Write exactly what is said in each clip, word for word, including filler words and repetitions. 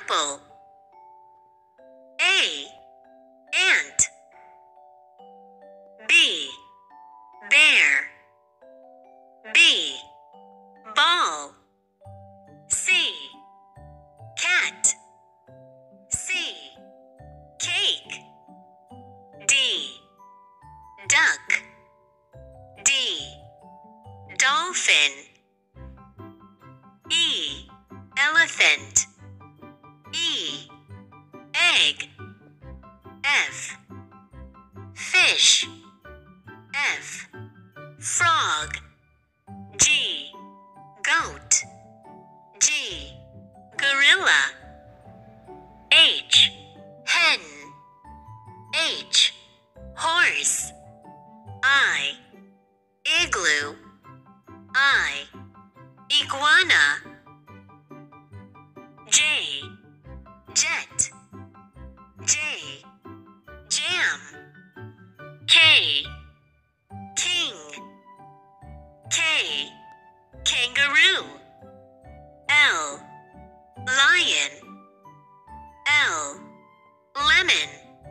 apple. A, ant. B, bear. B, ball. C, cat. C, cake. D, duck. D, dolphin. E, elephant. E, egg. F, fish. F, frog. G, goat. G, gorilla. H, hen. H, horse. I, igloo. I, iguana. J, jet. J, jam. K, king. K, kangaroo. L, lion. L, lemon.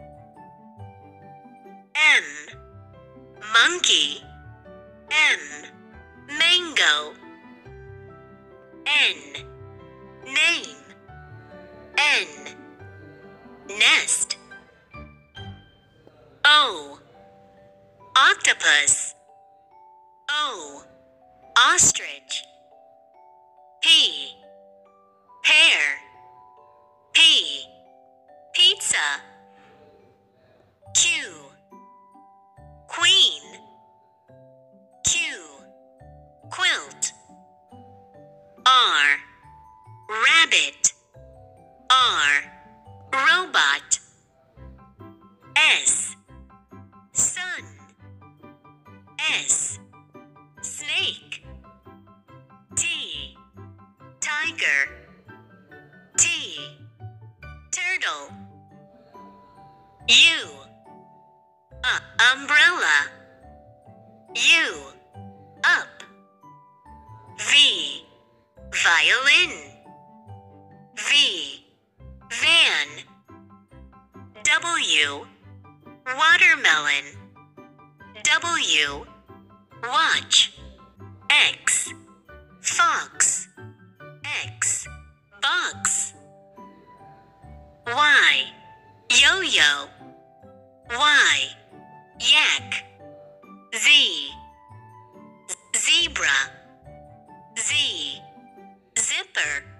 M, monkey. M, mango. N, name. N, nest. O, octopus. O, ostrich. P, pear. P, pizza. Q, queen. Q, quilt. R, rabbit. R, robot. S, sun. S, snake. T, tiger. T, turtle. U, uh, umbrella. U, up. V, violin. V, van. W, watermelon. W, watch. X, fox. X, box. Y, yo-yo. Y, yak. Z, zebra. Z, zipper.